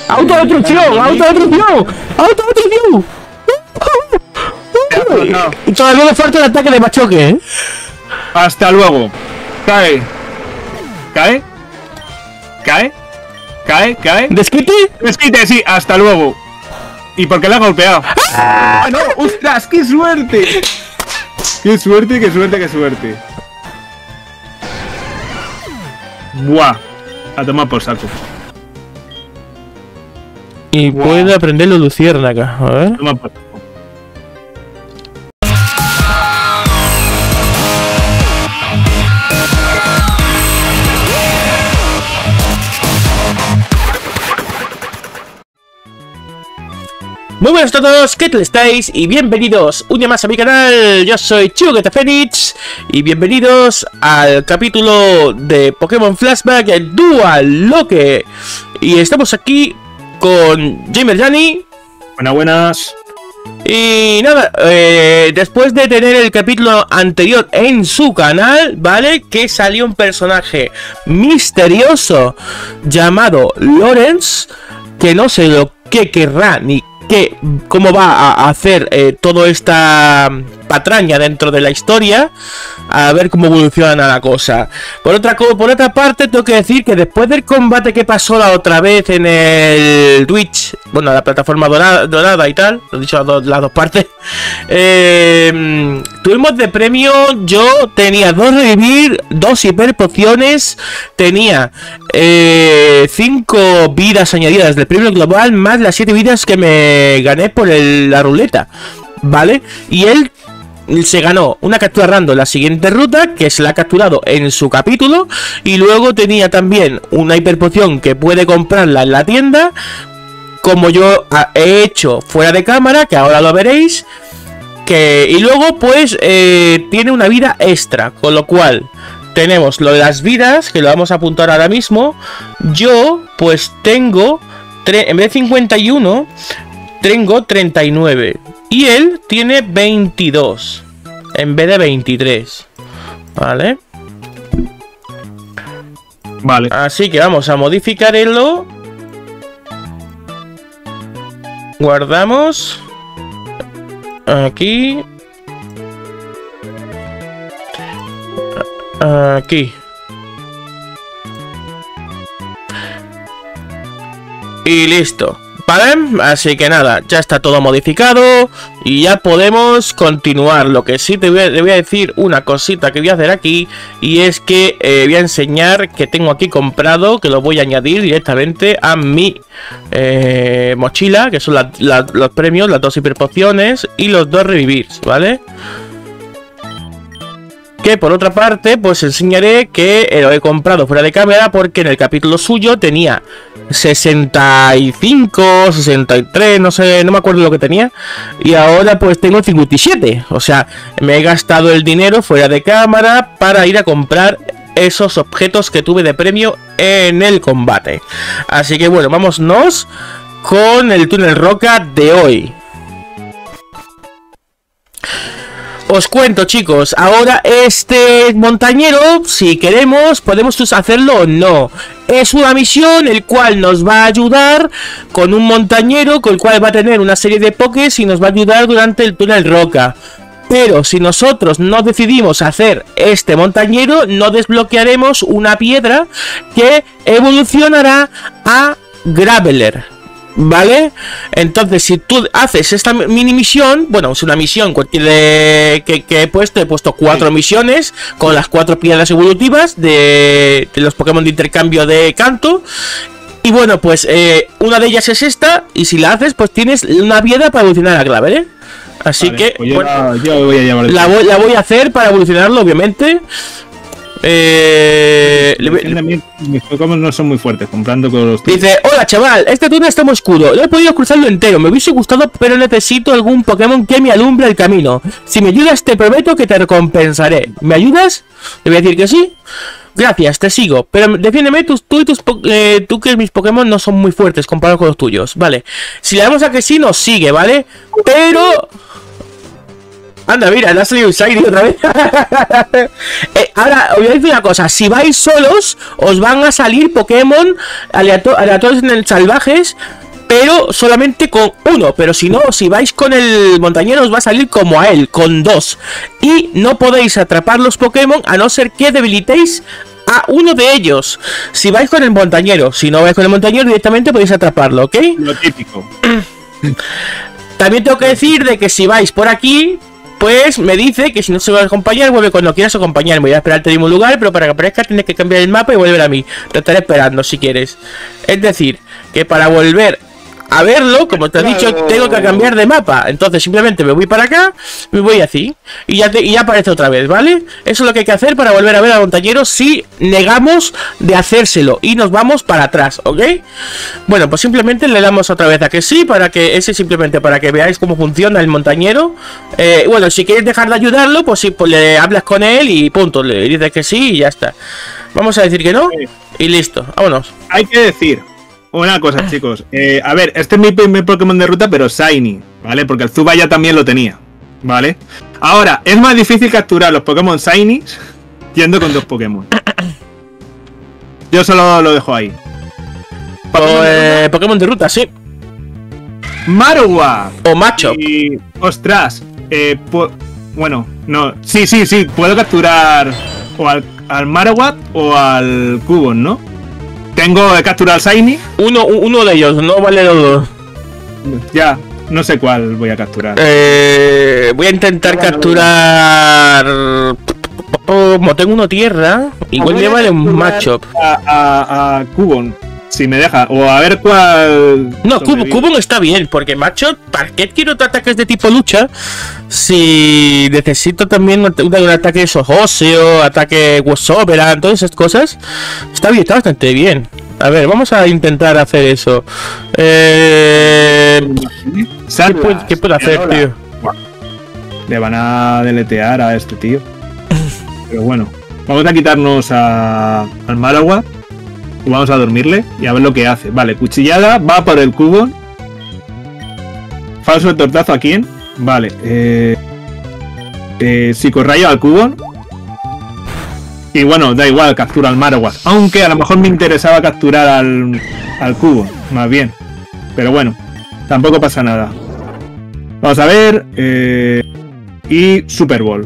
¡Autodestrucción! ¡Autodestrucción! ¡Autodestrucción! Y todavía me falta el ataque de machoque, ¿eh? Hasta luego. Cae. ¿Cae? ¿Cae? ¿Cae? ¿Cae? ¿Desquite? Desquite, sí, hasta luego. ¿Y por qué la ha golpeado? ¡Ah! ¡No! ¡Ostras! ¡Qué suerte! ¡Qué suerte, qué suerte, qué suerte! ¡Buah! A tomar por saco. Y wow. Puede aprenderlo luciérnaga, a ver. Toma por saco. Muy buenas a todos, ¿qué tal estáis? Y bienvenidos un día más a mi canal. Yo soy Chugeta Phoenix y bienvenidos al capítulo de Pokémon Flashback Dual Loque. Y estamos aquí con Gamer Yanni. Buenas. Y nada, después de tener el capítulo anterior en su canal, ¿vale? Que salió un personaje misterioso llamado Lawrence, que no sé lo que querrá ni cómo va a hacer toda esta patraña dentro de la historia, a ver cómo evoluciona la cosa. Por otra parte, tengo que decir que después del combate que pasó la otra vez en el Twitch, bueno, la plataforma dorada y tal, lo he dicho las dos partes, tuvimos de premio, yo tenía 2 revivir, 2 hiper pociones, tenía 5 vidas añadidas del premio global, más las 7 vidas que me gané por la ruleta, ¿vale? Y él se ganó una captura random la siguiente ruta, que se la ha capturado en su capítulo, y luego tenía también una hiperpoción que puede comprarla en la tienda, como yo he hecho fuera de cámara, que ahora lo veréis, y luego pues tiene una vida extra, con lo cual tenemos lo de las vidas, que lo vamos a apuntar ahora mismo. Yo pues tengo, en vez de 51, tengo 39. Y él tiene 22 en vez de 23. ¿Vale? Vale. Así que vamos a modificarlo. Guardamos. Aquí. Aquí. Y listo. ¿Vale? Así que nada, ya está todo modificado y ya podemos continuar. Lo que sí le voy a decir una cosita que voy a hacer aquí, y es que voy a enseñar que tengo aquí comprado, que lo voy a añadir directamente a mi mochila, que son los premios, las 2 hiperpociones y los 2 revivirs, ¿vale? Que por otra parte, pues enseñaré que lo he comprado fuera de cámara, porque en el capítulo suyo tenía 65, 63, no sé, no me acuerdo lo que tenía, y ahora pues tengo 57. O sea, me he gastado el dinero fuera de cámara para ir a comprar esos objetos que tuve de premio en el combate. Así que bueno, vámonos con el túnel roca de hoy. Os cuento, chicos, ahora este montañero, si queremos, podemos hacerlo o no. Es una misión el cual nos va a ayudar con un montañero, con el cual va a tener una serie de pokés y nos va a ayudar durante el túnel roca. Pero si nosotros no decidimos hacer este montañero, no desbloquearemos una piedra que evolucionará a Graveler. ¿Vale? Entonces, si tú haces esta mini misión, bueno, es una misión que he puesto 4 misiones con las 4 piedras evolutivas de los Pokémon de intercambio de canto. Y bueno, pues una de ellas es esta, y si la haces, pues tienes una piedra para evolucionar a Graveler, ¿eh? Así que pues bueno, yo voy a llamar la voy a hacer para evolucionarlo, obviamente. Mis Pokémon no son muy fuertes comprando con los... Dice, hola chaval, este túnel está muy oscuro, no he podido cruzarlo entero, me hubiese gustado, pero necesito algún Pokémon que me alumbre el camino. Si me ayudas te prometo que te recompensaré. ¿Me ayudas? Le voy a decir que sí. Gracias, te sigo, pero defiéndeme tú que mis Pokémon no son muy fuertes comparados con los tuyos. Vale, si le damos a que sí nos sigue, ¿vale? Pero... Anda, mira, le ha salido un Shiny otra vez. Ahora, os voy a decir una cosa. Si vais solos, os van a salir Pokémon aleatorios en el salvajes, pero solamente con uno. Pero si no, si vais con el montañero, os va a salir como a él, con 2. Y no podéis atrapar los Pokémon a no ser que debilitéis a uno de ellos. Si vais con el montañero. Si no vais con el montañero, directamente podéis atraparlo, ¿ok? Lo típico. También tengo que decir de que si vais por aquí, pues me dice que si no se va a acompañar, vuelve cuando quieras acompañarme. Voy a esperarte en el mismo lugar, pero para que aparezca tienes que cambiar el mapa y volver a mí. Te estaré esperando si quieres. Es decir, que para volver a verlo, como te he dicho, tengo que cambiar de mapa. Entonces simplemente me voy para acá, me voy así y ya aparece otra vez, ¿vale? Eso es lo que hay que hacer para volver a ver al montañero si negamos de hacérselo y nos vamos para atrás, ¿ok? Bueno, pues simplemente le damos otra vez a que sí, para que simplemente para que veáis cómo funciona el montañero. Bueno, si quieres dejar de ayudarlo, pues sí, pues le hablas con él y punto, le dices que sí y ya está. Vamos a decir que no y listo, vámonos. Hay que decir una cosa, chicos. A ver, este es mi primer Pokémon de ruta, pero Shiny, ¿vale? Porque el Zubat ya también lo tenía, ¿vale? Ahora, es más difícil capturar los Pokémon Shiny yendo con 2 Pokémon. Yo solo lo dejo ahí. Pokémon de ruta, sí. Marowak o Machop. Y, ostras, bueno, no. Sí, puedo capturar o al Marowak o al Cubone, ¿no? Tengo que capturar al Shiny. Uno de ellos, no vale los dos. Ya, no sé cuál voy a capturar. Voy a intentar capturar. Como tengo uno tierra, igual le vale un Machop. A Cubone, si me deja. O a ver cuál. No, Cubone está bien, porque Machop, ¿para qué quiero ataques de tipo lucha? Si necesito también un ataque de Sojoseo, ataque Wosoveran, todas esas cosas. Está bien, está bastante bien. A ver, vamos a intentar hacer eso. ¿Qué puedo hacer, tío? Le van a deletear a este tío. Pero bueno, vamos a quitarnos al Marowak. Y vamos a dormirle y a ver lo que hace. Vale, cuchillada, va por el Cubone. Falso de tortazo, ¿a quién? Vale, psicorrayo al Cubone. Y bueno, da igual, captura al Marowak. Aunque a lo mejor me interesaba capturar al Cubone, más bien. Pero bueno, tampoco pasa nada. Vamos a ver. Y Super Ball.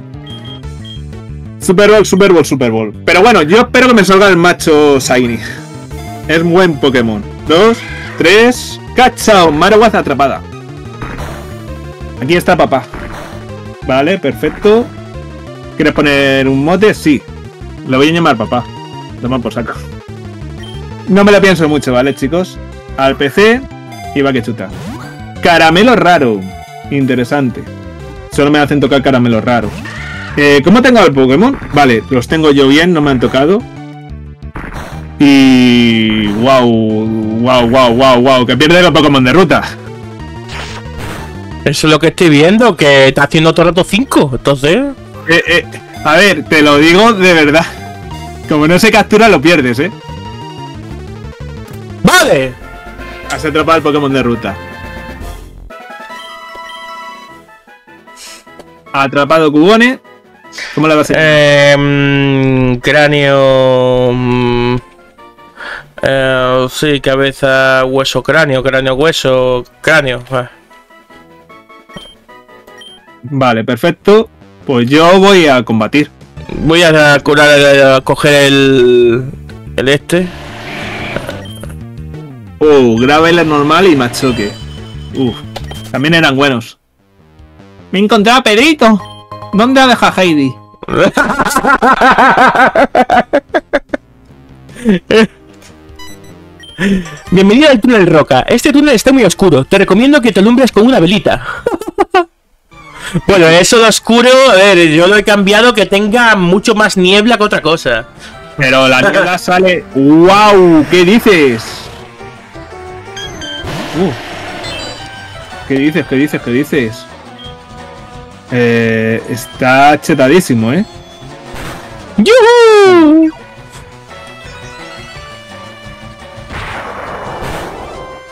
Super Ball. Pero bueno, yo espero que me salga el macho Shiny. Es buen Pokémon. 2, 3. ¡Cachao! Marowak atrapada. Aquí está papá. Vale, perfecto. ¿Quieres poner un mote? Sí. Lo voy a llamar papá. Toma por saco. No me lo pienso mucho, ¿vale, chicos? Al PC y va que chuta. Caramelo raro. Interesante. Solo me hacen tocar caramelos raros. ¿Cómo tengo al Pokémon? Vale, los tengo yo bien, no me han tocado. Y... wow, que pierde los Pokémon de ruta. Eso es lo que estoy viendo, que está haciendo todo el rato 5, entonces... A ver, te lo digo de verdad. Como no se captura, lo pierdes, ¿eh? ¡Vale! Has atrapado el Pokémon de ruta. Atrapado Cubone. ¿Cómo le vas a hacer? Cráneo... sí, cabeza, hueso, cráneo, hueso, cráneo. Vale, perfecto. Pues yo voy a combatir. Voy a coger el este. Graveler normal y machoque. También eran buenos. Me encontré a Pedrito. ¿Dónde ha dejado Heidi? Bienvenido al túnel Roca. Este túnel está muy oscuro. Te recomiendo que te alumbres con una velita. Bueno, eso de oscuro, a ver, yo lo he cambiado que tenga mucho más niebla que otra cosa. Pero la niebla sale... ¡Wow! ¿Qué dices? ¿Qué dices? Está chetadísimo, ¿eh? ¡Yuhu!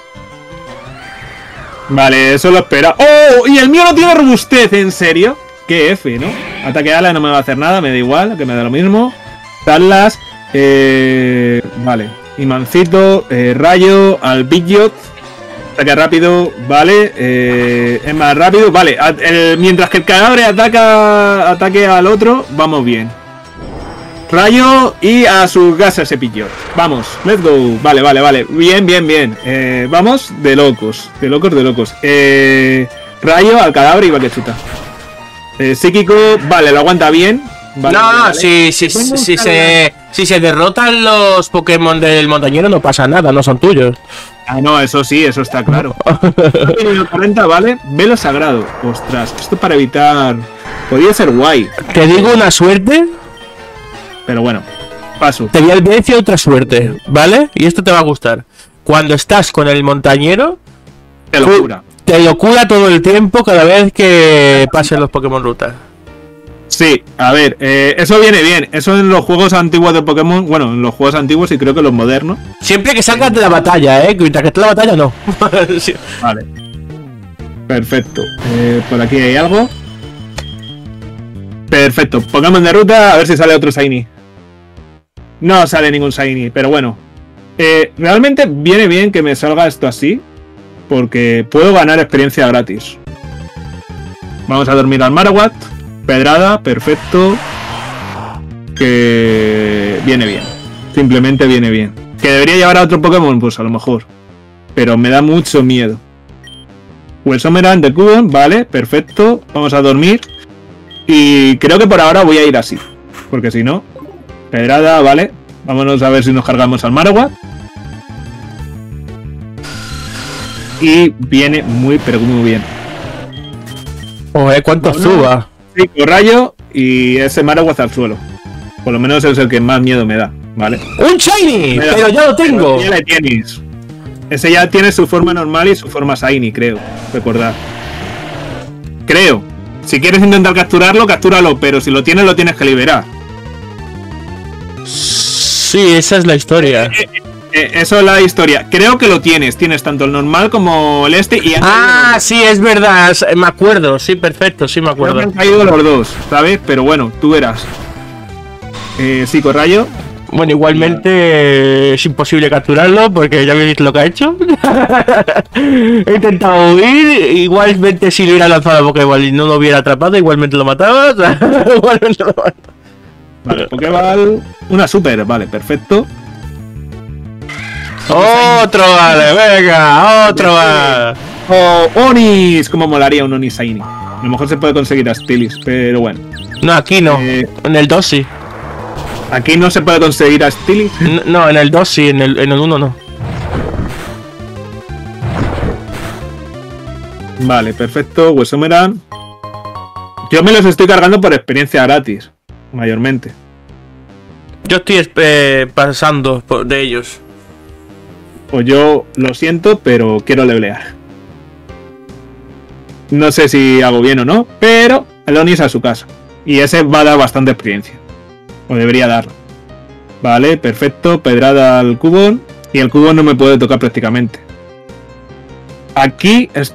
Vale, eso lo espera. ¡Oh! Y el mío no tiene robustez, ¿en serio? que F, ¿no? Ataque ala no me va a hacer nada, me da igual, que me da lo mismo. Tarlas, vale. Imancito, rayo, al Pidgeot. Ataque rápido, vale. Es más rápido, vale. Mientras que el cadáver ataque al otro, vamos bien. Rayo y a sus gases ese Pidgeot. Vamos, let's go. Vale, vale, vale. Bien, bien, bien. Vamos de locos. De locos, de locos. Rayo al cadáver y va que chuta. Psíquico, vale, lo aguanta bien. Vale, no, vale. Si se derrotan los Pokémon del montañero no pasa nada, no son tuyos. Ah, no, eso sí, eso está claro. 40, vale. Velo sagrado. Ostras, esto para evitar... Podría ser guay. Te digo una suerte. Pero bueno, paso. Te voy a decir otra suerte, ¿vale? Y esto te va a gustar. Cuando estás con el montañero... Te lo cura. Te lo cura todo el tiempo cada vez que pasen los Pokémon Ruta. Sí, a ver, eso viene bien. Eso en los juegos antiguos de Pokémon, bueno, en los juegos antiguos y creo que en los modernos. Siempre que salgas de la batalla, mientras que esté en la batalla no. Sí. Vale. Perfecto. Por aquí hay algo. Perfecto. Pokémon de ruta, a ver si sale otro Shiny. No sale ningún Shiny, pero bueno. Realmente viene bien que me salga esto así, porque puedo ganar experiencia gratis. Vamos a dormir al Marowak. Pedrada, perfecto. Que viene bien. Simplemente viene bien. ¿Que debería llevar a otro Pokémon? Pues a lo mejor. Pero me da mucho miedo. Welsomeran de Cubone, vale, perfecto. Vamos a dormir. Y creo que por ahora voy a ir así. Porque si no... Pedrada, vale. Vámonos a ver si nos cargamos al Marowak. Y viene muy, pero muy bien. Oye, ¿cuánto suba? Sí, con rayo y ese Marowak al suelo. Por lo menos es el que más miedo me da, ¿vale? ¡Un Shiny! Mira, ¡Pero ya lo tengo! Ya le tienes. Ese ya tiene su forma normal y su forma Shiny, creo. Recordad. Creo. Si quieres intentar capturarlo, captúralo. Pero si lo tienes que liberar. Sí, esa es la historia. Eso es la historia. Creo que lo tienes. Tienes tanto el normal como el este y... Ah, sí, es verdad. Me acuerdo. Sí, perfecto. Sí, me acuerdo. Creo que han caído los dos, ¿sabes? Pero bueno, tú verás. Psicorrayo. Bueno, igualmente es imposible capturarlo porque ya habéis visto lo que ha hecho. He intentado huir. Igualmente si lo hubiera lanzado porque igual no lo hubiera atrapado, igualmente lo mataba. Igualmente lo mataba. Vale, Pokéball. Una super, vale, perfecto. Otro vale, venga, otro va. Oh, Onis, como molaría un Onis Shiny. A lo mejor se puede conseguir a Stilis, pero bueno. No, aquí no. En el 2 sí. Aquí no se puede conseguir a Stilis. No, en el 2 sí, en el 1 no. Vale, perfecto. Welsomeran. Yo me los estoy cargando por experiencia gratis, mayormente. Yo estoy pasando de ellos. Pues yo lo siento, pero quiero levelear. No sé si hago bien o no, pero el Onis a su casa. Y ese va a dar bastante experiencia. O debería darlo. Vale, perfecto. Pedrada al Cubone. Y el Cubone no me puede tocar prácticamente. Aquí es...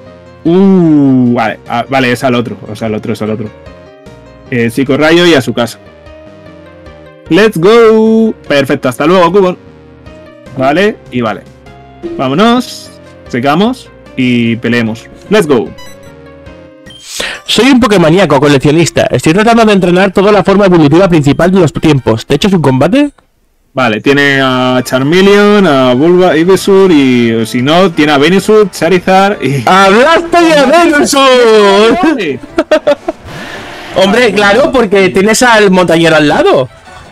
vale, vale, es al otro. O sea, el otro es al otro. Psicorrayo y a su casa. Let's go. Perfecto, hasta luego, Cubone. Vale, y vale. Vámonos. Secamos y peleemos. Let's go. Soy un Pokémoníaco coleccionista. Estoy tratando de entrenar toda la forma evolutiva principal de los tiempos. ¿Te echas un combate? Vale, tiene a Charmeleon, a Bulba, Ivysaur y si no, tiene a Venusaur, Charizard y... ¡Hablaste de Venusaur! Hombre, claro, porque tienes al montañero al lado.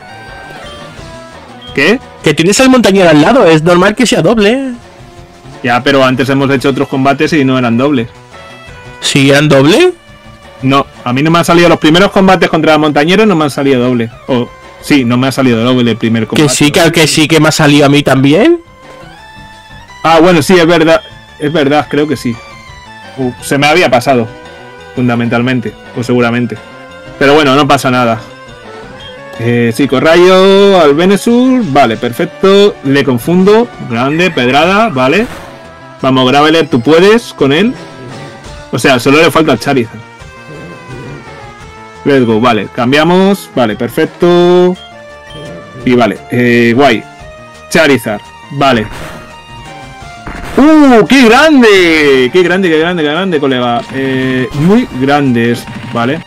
¿Qué? Que tienes al montañero al lado, es normal que sea doble. Ya, pero antes hemos hecho otros combates y no eran dobles. ¿Sí eran doble? No, a mí no me han salido los primeros combates contra el montañero, no me han salido doble. O sí, no me ha salido doble el primer combate. Que sí que me ha salido a mí también. Ah, bueno, sí, es verdad, creo que sí. Se me había pasado, fundamentalmente, o seguramente. Pero bueno, no pasa nada. Psicorrayo al Venusaur, vale, perfecto. Le confundo, grande, pedrada, vale. Vamos, Graveler, tú puedes con él. O sea, solo le falta el Charizard. Let's go, vale, cambiamos. Vale, perfecto. Y vale, guay. Charizard, vale. ¡Qué grande! ¡Qué grande, qué grande, qué grande, colega! Muy grandes, ¿vale?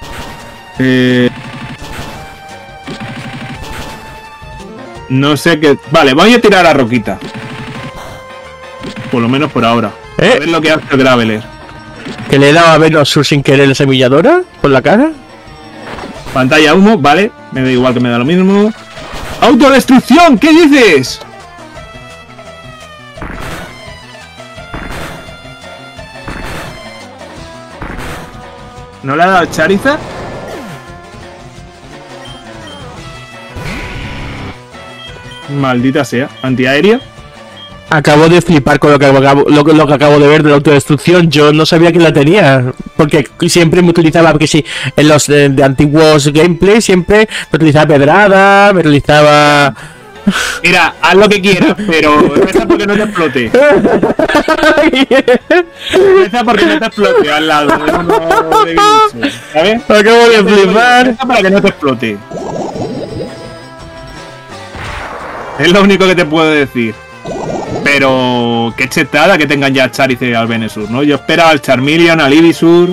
No sé qué... Vale, voy a tirar a Roquita. Por lo menos por ahora. A ver lo que hace el Graveler. ¿Que le he dado a Venusaur sin querer la semilladora? ¿Por la cara? Pantalla humo, vale. Me da igual, que me da lo mismo. ¡Autodestrucción! ¿Qué dices? ¿No le ha dado Charizard? Maldita sea. Antiaéreo. Acabo de flipar con lo que acabo de ver de la autodestrucción. Yo no sabía que la tenía. Porque siempre me utilizaba, porque sí, en los de antiguos gameplays siempre me utilizaba pedrada, me utilizaba... Mira, haz lo que quieras, pero reza porque no te explote. Reza porque no te explote al lado de uno de bicho, ¿sabes? Acabo de flipar. Reza para que no te explote. Es lo único que te puedo decir. Pero qué chetada que tengan ya a Charizard y al Venusaur, ¿no? Yo esperaba al Charmeleon, al Ivysaur.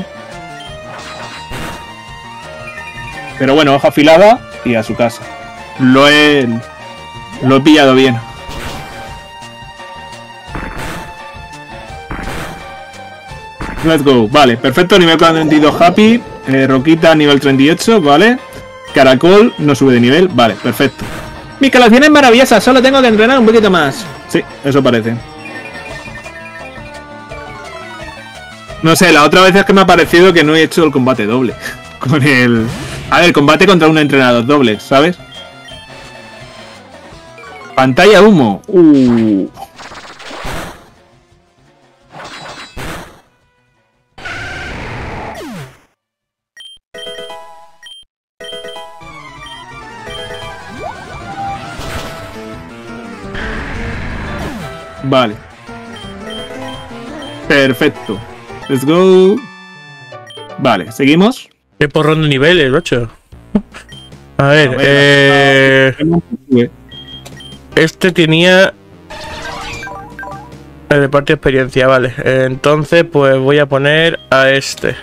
Pero bueno, hoja afilada y a su casa. Lo he pillado bien. Let's go. Vale, perfecto. Nivel 42 Happy. Roquita nivel 38, vale. Caracol no sube de nivel. Vale, perfecto. Mi calación es maravillosa. Solo tengo que entrenar un poquito más. Sí, eso parece. No sé, la otra vez es que me ha parecido que no he hecho el combate doble. Con el... A ver, combate contra un entrenador doble, ¿sabes? Pantalla humo. Vale. Perfecto. Let's go. Vale, seguimos. Qué porrón de niveles, macho. A ver, este tenía el de parte de experiencia, vale. Entonces, pues voy a poner a este.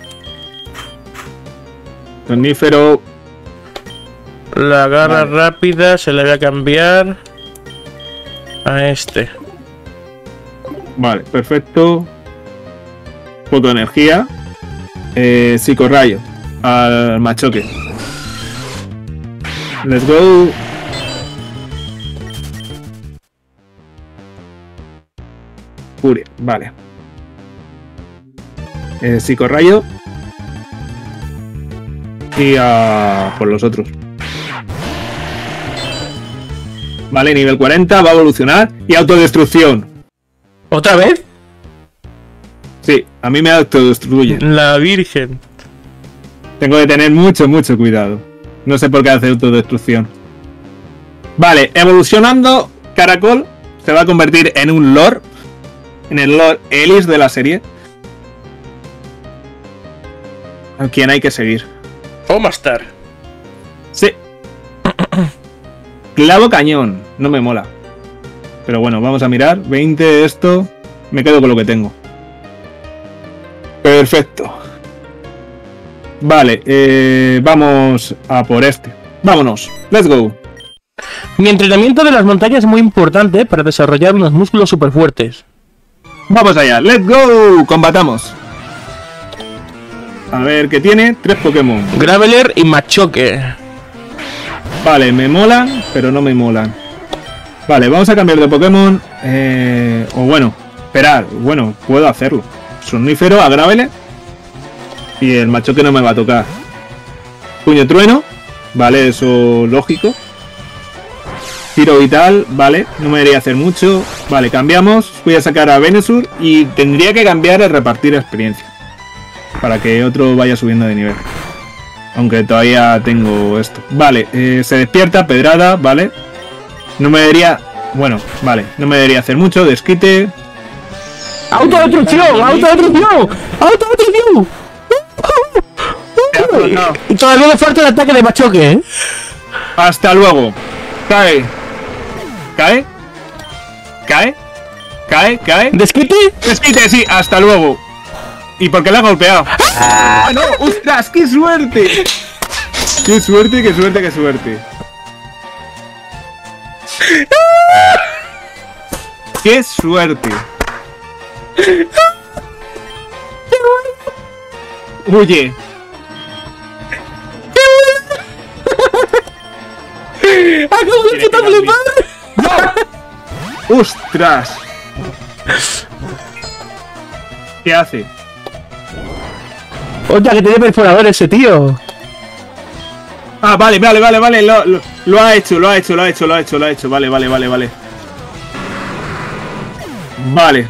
Sonífero. La garra rápida se la voy a cambiar a este. Vale, perfecto. Fotoenergía. Psicorrayo. Al machoque. Let's go. Furia, vale. Psicorrayo. Y por los otros. Vale, nivel 40, va a evolucionar. Y autodestrucción. ¿Otra vez? Sí, a mí me autodestruye. La virgen. Tengo que tener mucho cuidado. No sé por qué hace autodestrucción. Vale, evolucionando, Caracol se va a convertir en un Lord. En el Lord Ellis de la serie. A quien hay que seguir. O Mastar. Sí. Clavo cañón. No me mola. Pero bueno, vamos a mirar. 20 esto. Me quedo con lo que tengo. Perfecto. Vale, vamos a por este. Vámonos. Let's go. Mi entrenamiento de las montañas es muy importante para desarrollar unos músculos super fuertes. Vamos allá. Let's go. Combatamos. A ver qué tiene. 3 Pokémon. Graveler y Machoke. Vale, me molan, pero no me molan. Vale, vamos a cambiar de Pokémon. O bueno, esperar. Bueno, puedo hacerlo. Sonífero a Graveler. Y el Machoke no me va a tocar. Puño trueno. Vale, eso lógico. Tiro vital. Vale, no me debería hacer mucho. Vale, cambiamos. Voy a sacar a Venusaur. Y tendría que cambiar el repartir experiencia. Para que otro vaya subiendo de nivel. Aunque todavía tengo esto. Vale, se despierta, pedrada, vale. No me debería... Bueno, vale, no me debería hacer mucho. Desquite. ¡Autodestrucción! ¡Autodestrucción! ¡Autodestrucción! no. Y todavía le falta el ataque de machoque, ¿eh? Hasta luego. Cae. Cae. Cae. Cae, cae. ¿Desquite? Desquite, sí, hasta luego. ¿Y por qué la ha golpeado? ¡Ah, no! ¡Ostras! ¡Qué suerte! ¡Qué suerte, qué suerte, qué suerte! ¡Qué suerte! Huye. ¡Acabo de puta flipar! ¡No! ¡Ostras! ¿Qué hace? Hostia, que tiene perforador ese tío. Ah, vale. Lo ha hecho. Vale. Vale.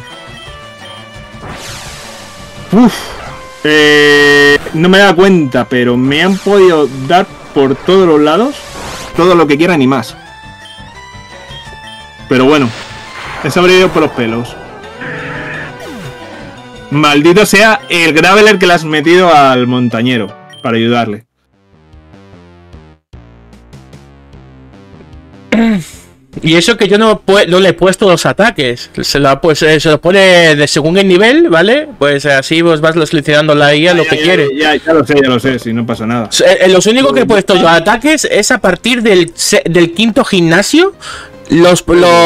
Uf. No me da cuenta, pero me han podido dar por todos los lados todo lo que quieran y más. Pero bueno, he sobrevivido por los pelos. Maldito sea el Graveler que le has metido al montañero para ayudarle. Y eso que yo no le he puesto los ataques. Se lo pone de según el nivel, ¿vale? Pues así vos vas seleccionando la IA lo que quiere. Ya lo sé, si no pasa nada. Los únicos que he puesto yo ataques es a partir del quinto gimnasio. Los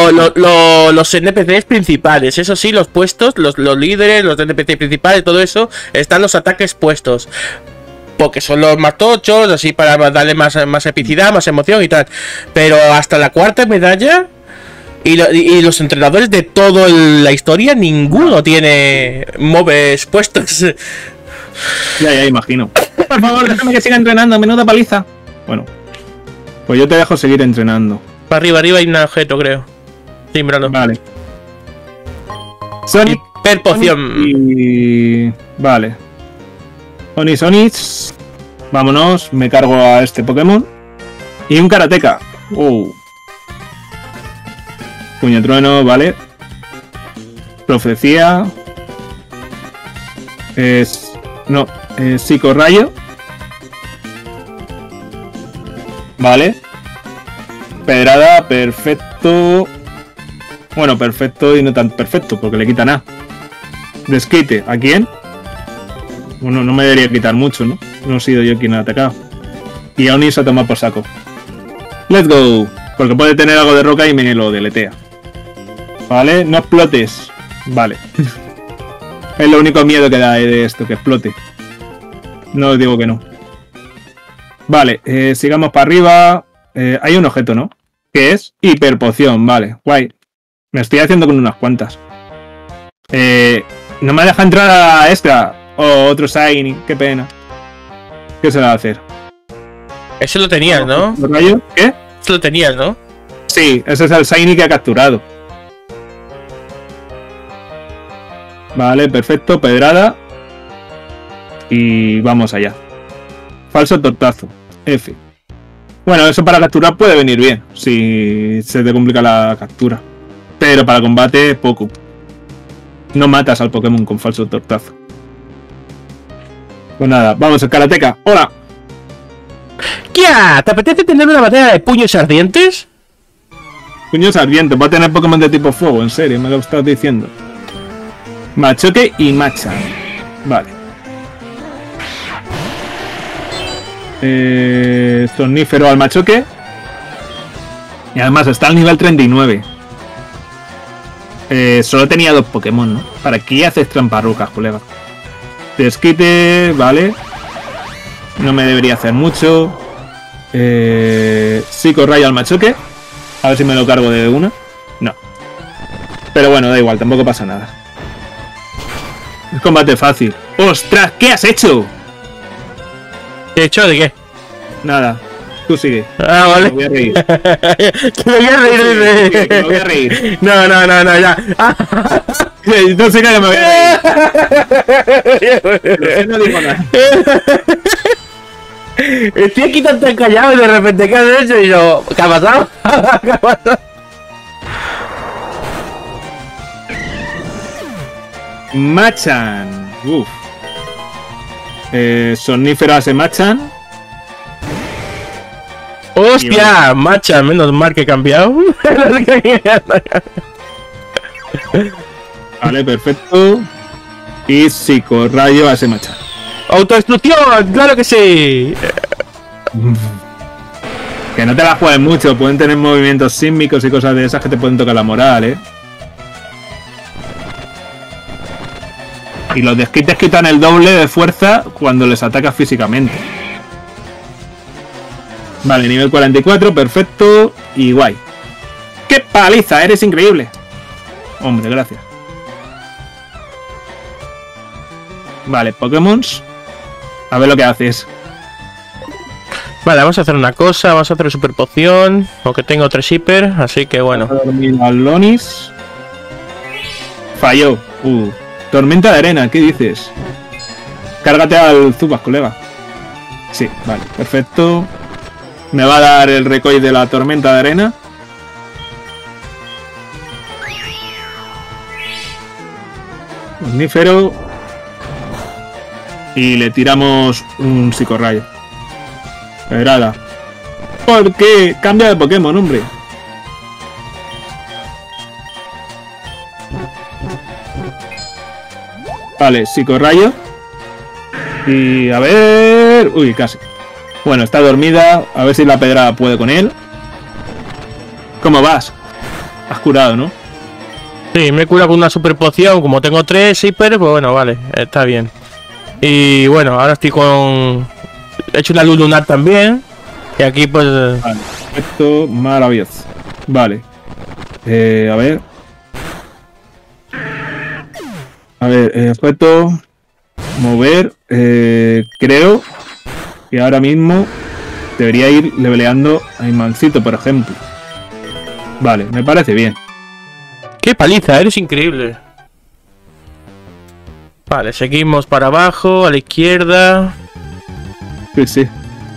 NPCs principales, eso sí, los puestos, los líderes, los NPCs principales, todo eso, están los ataques puestos. Porque son los más tochos, así para darle más epicidad, más emoción y tal. Pero hasta la cuarta medalla y los entrenadores de toda la historia, ninguno tiene mobs puestos. Ya, imagino. Por favor, déjame que siga entrenando, menuda paliza. Bueno, pues yo te dejo seguir entrenando. Para arriba hay un objeto, creo. Sí, míralo. Vale. Sonic. Hiperpoción. Y... Vale. Sonic. Vámonos. Me cargo a este Pokémon. Y un Karateka. Puñetrueno, vale. Profecía. Psicorrayo. Vale. Pedrada, perfecto. Bueno, perfecto y no tan perfecto, porque le quita nada. Desquite, ¿a quién? Bueno, no me debería quitar mucho, ¿no? No he sido yo quien ha atacado. Y a Onis a tomar por saco. Let's go. Porque puede tener algo de roca y me lo deletea. Vale, no explotes. Vale. Es lo único miedo que da de esto, que explote. No os digo que no. Vale, sigamos para arriba. Hay un objeto, ¿no? ¿Qué es? Hiperpoción, vale, guay. Me estoy haciendo con unas cuantas. No me deja entrar a extra. Otro Shiny, qué pena. ¿Qué se va a hacer? Ese lo tenías, ¿no? ¿Qué? Ese lo tenías, ¿no? Sí, ese es el Shiny que ha capturado. Vale, perfecto, pedrada. Y vamos allá. Falso tortazo. F. Bueno, eso para capturar puede venir bien, si se te complica la captura. Pero para combate, poco. No matas al Pokémon con falso tortazo. Pues nada, vamos al Karateka. ¡Hola! ¿Qué? ¿Te apetece tener una batalla de puños ardientes? Puños ardientes, va a tener Pokémon de tipo fuego, en serio, me lo estás diciendo. Machoque y Machamp. Vale. Somnífero al Machoque. Y además está al nivel 39. Solo tenía 2 Pokémon, ¿no? ¿Para qué haces tramparrucas, colega? Desquite, vale. No me debería hacer mucho. Psicorrayo al Machoque. A ver si me lo cargo de una. No. Pero bueno, da igual, tampoco pasa nada. Es combate fácil. ¡Ostras! ¿Qué has hecho? ¿Qué he hecho de qué? Nada. Tú sigue. Ah, vale. Me voy a reír. Que me voy a reír. Me voy a reír. No, ya. No sé qué me voy a reír. No digo nada. Estoy aquí tan callado y de repente ¿qué has hecho? Y yo, ¿qué ha pasado? ¿Qué ha pasado? Machamp. Uff. Somnífero a Machan. ¡Hostia! Macha, menos mal que he cambiado. Vale, perfecto. Y Psicorrayo a Machan. ¡Autodestrucción! ¡Claro que sí! Que no te la juegues mucho, pueden tener movimientos sísmicos y cosas de esas que te pueden tocar la moral, Y los desquites quitan el doble de fuerza cuando les atacas físicamente. Vale, nivel 44, perfecto. Y guay. ¡Qué paliza! ¡Eres increíble! Hombre, gracias. Vale, Pokémon. A ver lo que haces. Vale, vamos a hacer una cosa. Vamos a hacer super poción. Porque tengo 3 hiper, así que bueno. Alonis. Falló. Tormenta de arena, ¿qué dices? Cárgate al Zubas, colega. Sí, vale, perfecto. Me va a dar el recoil de la tormenta de arena. Omnífero. Y le tiramos un psicorrayo. Pedrada. ¿Por qué? Cambia de Pokémon, hombre. Vale, psicorrayo. Y a ver... Uy, casi. Bueno, está dormida. A ver si la pedrada puede con él. ¿Cómo vas? Has curado, ¿no? Sí, me he curado con una super poción. Como tengo 3 hiper, pues bueno, vale, está bien. Y bueno, ahora estoy con... He hecho una luz lunar también. Y aquí pues... Vale, perfecto, maravilloso. Vale. A ver... A ver, objeto, mover, creo que ahora mismo debería ir leveleando a Imancito, por ejemplo. Vale, me parece bien. ¡Qué paliza! Eres increíble. Vale, seguimos para abajo, a la izquierda. Sí, sí.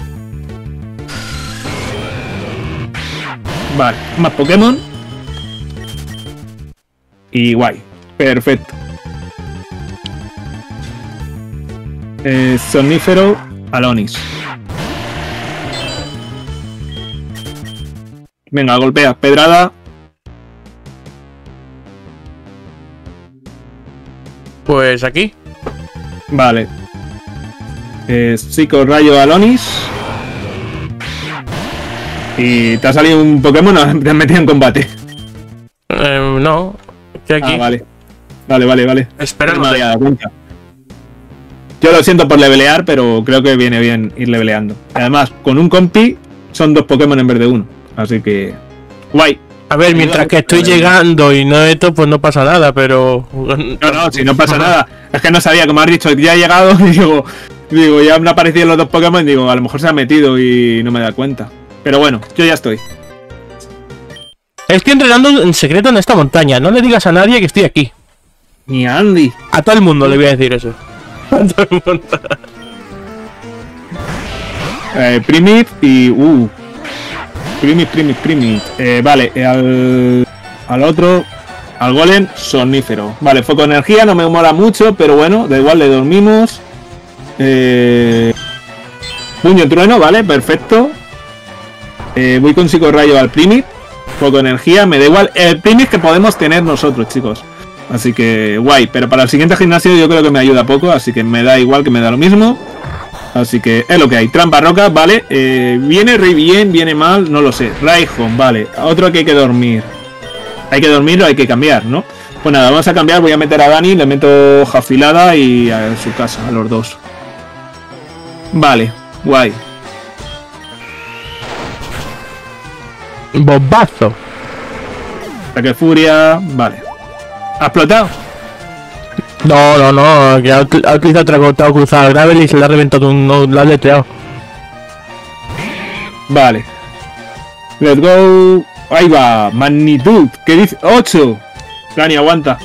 Vale, más Pokémon. Y guay, perfecto. Somnífero, Alonis. Venga, golpea, pedrada. Pues aquí. Vale. Psicorrayo, Alonis. Y te ha salido un Pokémon o te has metido en combate. No, estoy aquí. Ah, vale. Vale. Espera, no me había dado cuenta. Yo lo siento por levelear, pero creo que viene bien ir leveleando. Además, con un compi son 2 Pokémon en vez de 1. Así que... Guay. A ver, mientras que estoy llegando y no esto, pues no pasa nada, pero... No, si no pasa nada. Es que no sabía, como has dicho, ya he llegado y digo, ya me han aparecido los 2 Pokémon y digo, a lo mejor se ha metido y no me da cuenta. Pero bueno, yo ya estoy. Estoy entrenando en secreto en esta montaña. No le digas a nadie que estoy aquí. Ni a Andy. A todo el mundo le voy a decir eso. Primit y... Primit. Vale, al otro... Al golem, somnífero. Vale, foco de energía, no me mola mucho, pero bueno, da igual, le dormimos. Puño trueno, vale, perfecto. Voy con psicorrayo al Primit. Foco de energía, me da igual. El Primit que podemos tener nosotros, chicos. Así que guay, pero para el siguiente gimnasio yo creo que me ayuda poco, así que me da igual, que me da lo mismo. Así que es lo que hay. Trampa roca, vale. Viene re bien, viene mal, no lo sé. Raihon, vale. Otro que hay que dormir. Hay que dormir o hay que cambiar, ¿no? Pues nada, vamos a cambiar. Voy a meter a Dani, le meto Jafilada y a su casa, a los 2. Vale, guay. Bombazo. Ataque furia, vale. ¿Ha explotado? No, que ha utilizado otra cruzada gravel y se le ha reventado lo ha letreado. Vale. Let's go. Ahí va. Magnitud. ¿Qué dice? 8. Dani, aguanta.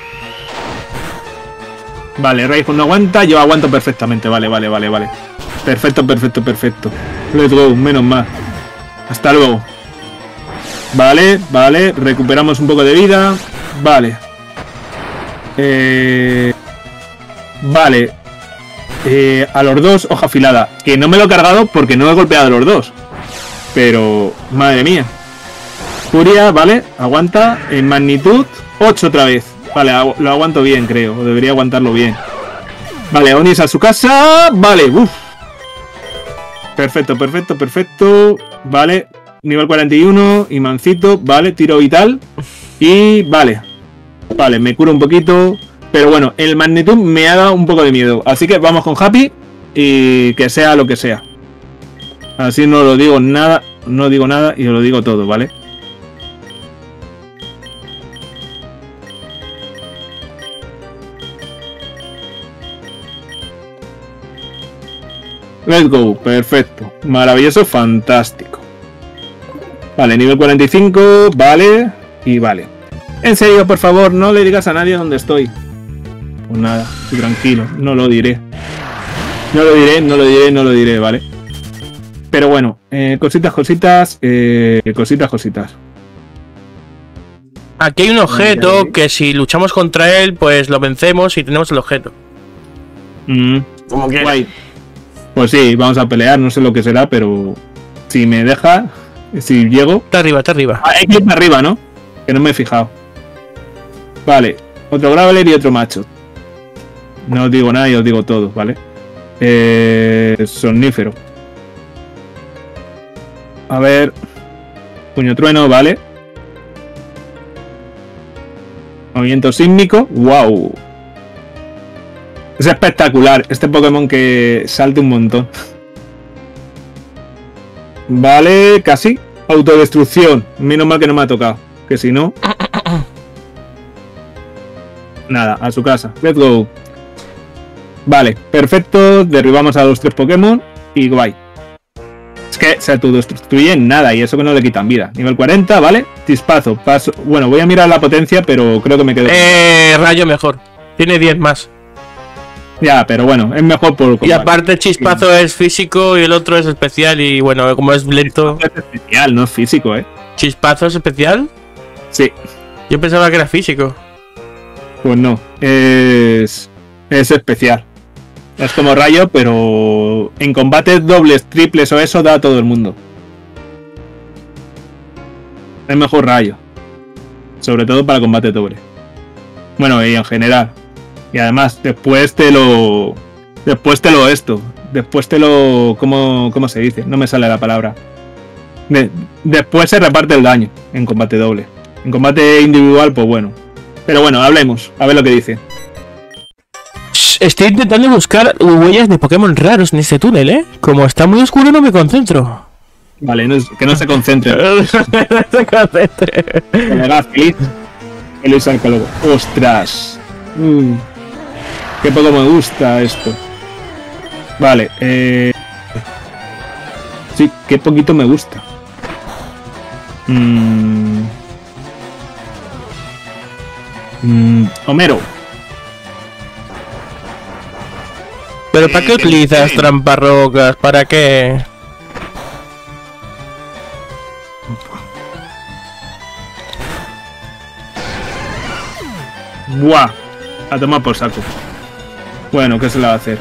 Vale, Raihon no aguanta. Yo aguanto perfectamente. Vale. Perfecto. Let's go. Menos mal. Hasta luego. Vale. Recuperamos un poco de vida. Vale. Vale. A los dos, hoja afilada. Que no me lo he cargado porque no he golpeado a los dos. Pero, madre mía. Furia, vale, aguanta. En magnitud, 8 otra vez. Vale, lo aguanto bien, creo. O debería aguantarlo bien. Vale, Onis a su casa. Vale, uff. Perfecto, perfecto, perfecto. Vale, nivel 41. Imancito, vale, tiro vital. Y vale. Vale, me curo un poquito. Pero bueno, el magnitud me ha dado un poco de miedo. Así que vamos con Happy. Y que sea lo que sea. Así no lo digo nada. No digo nada y os lo digo todo, ¿vale? Let's go, perfecto. Maravilloso, fantástico. Vale, nivel 45, vale. Y vale. En serio, por favor, no le digas a nadie dónde estoy. Pues nada, estoy tranquilo, no lo diré. No lo diré, no lo diré, no lo diré, vale. Pero bueno, cositas, cositas, cositas, cositas. Aquí hay un objeto que si luchamos contra él, pues lo vencemos y tenemos el objeto. Como que guay. Pues sí, vamos a pelear, no sé lo que será, pero si me deja, si llego... Está arriba, está arriba. Hay que ir para arriba, ¿no? Que no me he fijado. Vale, otro Graveler y otro macho. No os digo nada y os digo todo, ¿vale? Somnífero. A ver... Puño trueno, vale. Movimiento sísmico, wow. Es espectacular, este Pokémon que salte un montón. Vale, casi. Autodestrucción. Menos mal que no me ha tocado. Que si no... Nada, a su casa. Let's go. Vale, perfecto. Derribamos a los 3 Pokémon. Y guay. Es que se autodestruyen nada y eso que no le quitan vida. Nivel 40, vale. Chispazo, paso. Bueno, voy a mirar la potencia, pero creo que me quedo. Rayo mejor. Tiene 10 más. Ya, pero bueno, es mejor por combate. Y aparte Chispazo es físico y el otro es especial y bueno, como es lento... Es especial, no es físico, ¿Chispazo es especial? Sí. Yo pensaba que era físico. Pues no, es especial. Es como rayo, pero en combates dobles, triples o eso da a todo el mundo. Es mejor rayo. Sobre todo para combate doble. Bueno, y en general. Y además, después te lo ¿cómo se dice? No me sale la palabra. Después se reparte el daño en combate doble. En combate individual, pues bueno. Pero bueno, hablemos, a ver lo que dice. Estoy intentando buscar huellas de Pokémon raros en este túnel, Como está muy oscuro no me concentro. Vale, que no se concentre. No se concentre. El arqueólogo. ¡Ostras! Qué poco me gusta esto. Vale, sí, qué poquito me gusta. Homero. ¿Pero para qué utilizas tramparrocas? ¿Para qué? Buah, a tomar por saco. Bueno, ¿qué se le va a hacer?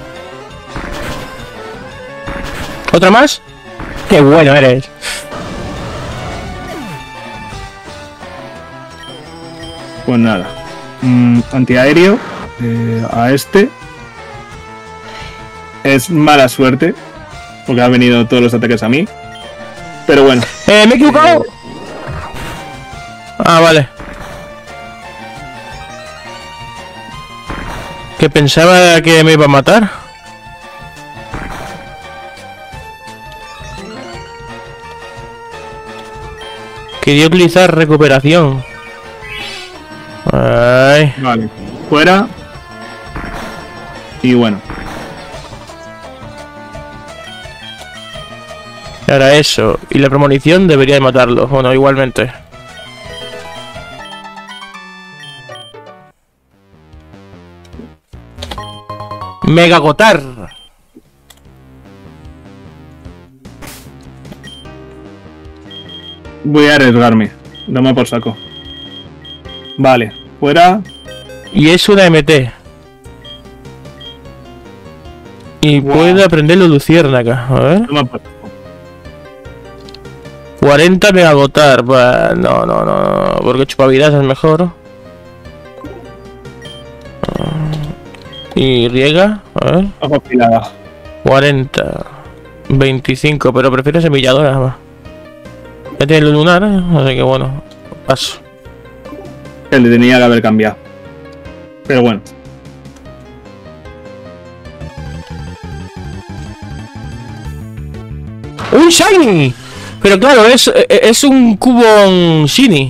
¿Otra más? ¡Qué bueno eres! Pues nada. Antiaéreo. A este. Es mala suerte. Porque han venido todos los ataques a mí. Pero bueno. ¡Me he equivocado! Ah, vale. Que pensaba que me iba a matar. Quería utilizar recuperación. Ay. Vale. Fuera. Y bueno. Y ahora eso. Y la premonición debería de matarlo. Bueno, igualmente. Mega Gotar. Voy a arriesgarme. Dame por saco. Vale, fuera. Y es una MT. Y Wow. puede aprenderlo Luciérnaga. A ver. No me acuerdo. 40 mega agotar. Bah, no. Porque chupavidas es mejor. Y riega. A ver. Ojo afilada. 40. 25. Pero prefiero semilladora. Va. Ya tiene el lunar. Así que bueno. Paso. Que le tenía que haber cambiado. Pero bueno. ¡Un shiny! Pero claro, es un Cubone Shiny.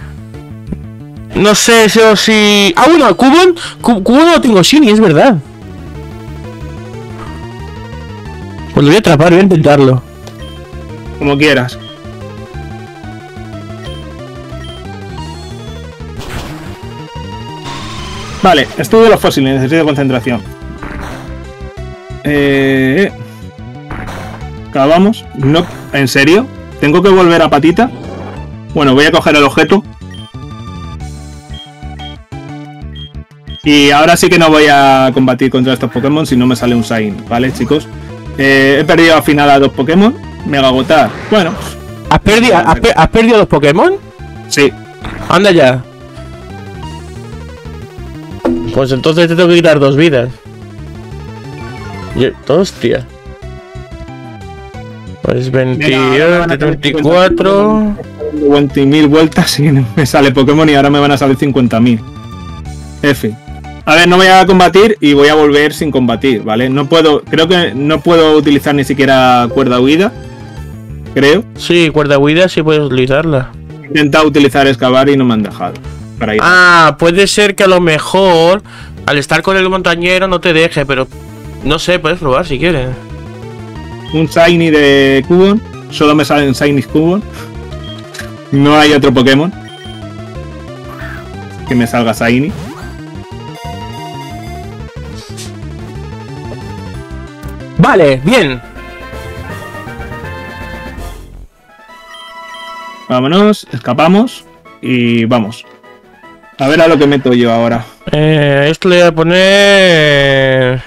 No sé si... Ah, bueno, Cubone no tengo Shiny, es verdad. Pues lo voy a atrapar, voy a intentarlo. Como quieras. Vale, estudio los fósiles, necesito concentración. Acabamos. No, ¿en serio? ¿Tengo que volver a patita? Bueno, voy a coger el objeto. Y ahora sí que no voy a combatir contra estos Pokémon si no me sale un Shiny, ¿vale, chicos? He perdido al final a 2 Pokémon. Mega agotar. Bueno. ¿Has perdido los Pokémon? Sí. Anda ya. Pues entonces te tengo que quitar 2 vidas. Hostia. Pues 28, 24. 20.000 vueltas y me sale Pokémon y ahora me van a salir 50.000. F. A ver, no voy a combatir y voy a volver sin combatir, ¿vale? No puedo, creo que no puedo utilizar ni siquiera cuerda huida. Creo. Sí, cuerda huida sí puedes utilizarla. He intentado utilizar excavar y no me han dejado. Para ir. Ah, puede ser que a lo mejor al estar con el montañero no te deje, pero no sé, puedes probar si quieres. Un Shiny de Cubone. Solo me salen Shiny Cubone. No hay otro Pokémon que me salga Shiny. Vale, bien. Vámonos, escapamos y vamos. A ver a lo que meto yo ahora. Esto le voy a poner...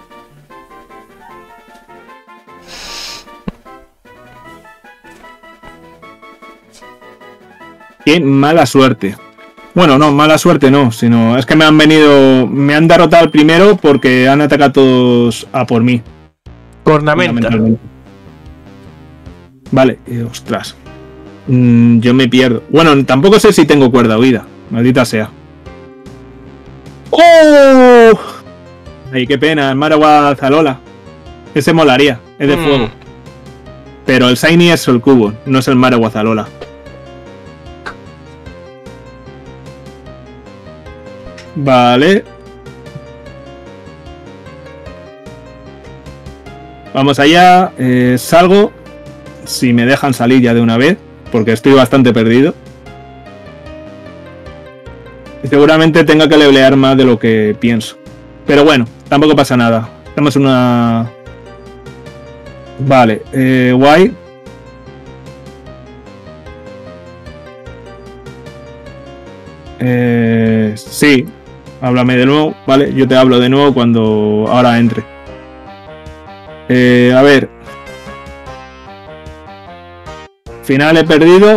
Qué mala suerte. Bueno, no, mala suerte no, sino es que me han derrotado primero porque han atacado todos a por mí. Cornamenta. Vale, ostras. Yo me pierdo. Bueno, tampoco sé si tengo cuerda huida. Maldita sea. ¡Oh! Ay, qué pena, el Marowak Alola. Ese molaría, es de fuego. Pero el Shiny es el Cubone, no es el Marowak Alola. Vale. Vamos allá. Salgo. Si me dejan salir ya de una vez. Porque estoy bastante perdido. Y seguramente tenga que levelear más de lo que pienso. Pero bueno, tampoco pasa nada. Estamos en una... Vale, guay. Sí. Háblame de nuevo, ¿vale? Yo te hablo de nuevo cuando ahora entre. A ver. Final he perdido.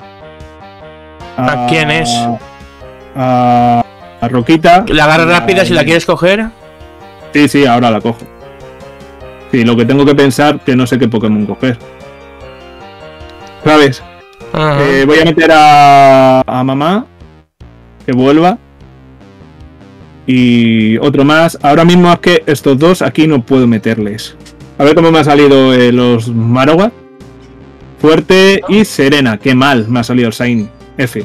¿A quién es? A Roquita. La agarra rápida si la quieres coger. Sí, ahora la cojo. Sí, lo que tengo que pensar que no sé qué Pokémon coger. ¿Sabes? Voy a meter a mamá. Que vuelva. Y otro más. Ahora mismo es que estos dos aquí no puedo meterles. A ver cómo me ha salido los Marowak. Fuerte y Serena. Qué mal me ha salido el Shiny. F.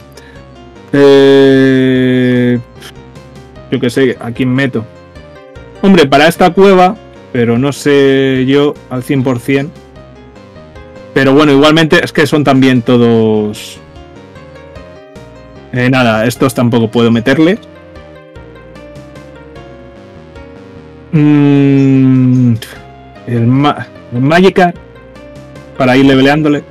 Yo que sé, ¿a quién meto? Hombre, para esta cueva, pero no sé yo al 100%. Pero bueno, igualmente es que son también todos... nada, estos tampoco puedo meterle. El Magikarp para ir leveleándole.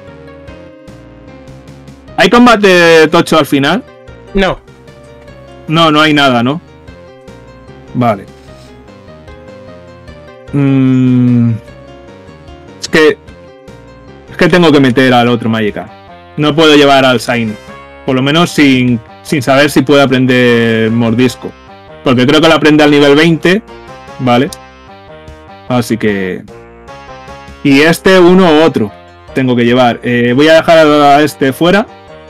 ¿Hay combate tocho al final? No. No hay nada, ¿no? Vale. Es que tengo que meter al otro Magikarp. No puedo llevar al Shiny. Por lo menos sin saber si puede aprender Mordisco. Porque creo que lo aprende al nivel 20. Vale. Así que... Y este uno u otro tengo que llevar. Voy a dejar a este fuera.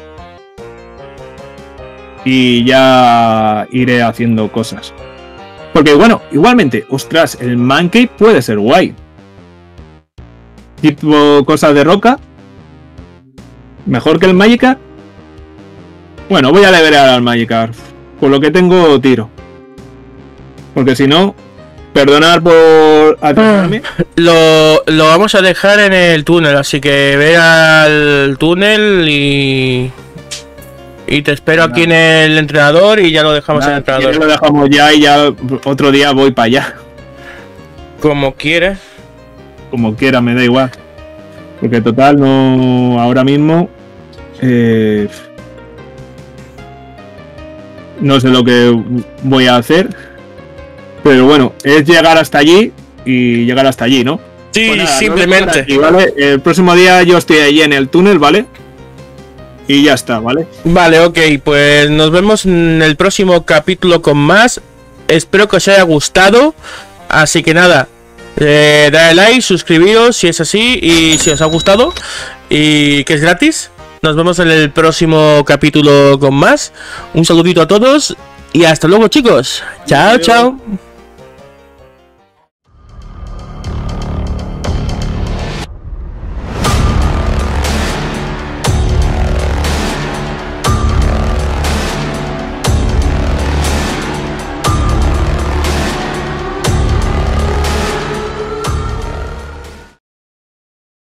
Y ya iré haciendo cosas. Porque bueno, igualmente, ostras, el Mankey puede ser guay. Tipo cosas de roca. Mejor que el Magikarp. Bueno, voy a levelear al Magikarp. Con lo que tengo, tiro. Porque si no, perdonar por atrasarme. Lo vamos a dejar en el túnel, así que ve al túnel y te espero aquí en el entrenador y ya lo dejamos en el entrenador. Ya lo dejamos ya y ya otro día voy para allá. Como quieras. Como quiera, me da igual. Porque total, no. Ahora mismo. No sé lo que voy a hacer. Pero bueno, es llegar hasta allí y llegar hasta allí, ¿no? Sí, pues nada, simplemente. Aquí, ¿vale? El próximo día yo estoy allí en el túnel, ¿vale? Y ya está, ¿vale? Vale, ok, pues nos vemos en el próximo capítulo con más. Espero que os haya gustado. Así que nada, dale like, suscribiros si es así y si os ha gustado. Y que es gratis. Nos vemos en el próximo capítulo con más. Un saludito a todos y hasta luego, chicos. Chao, chao.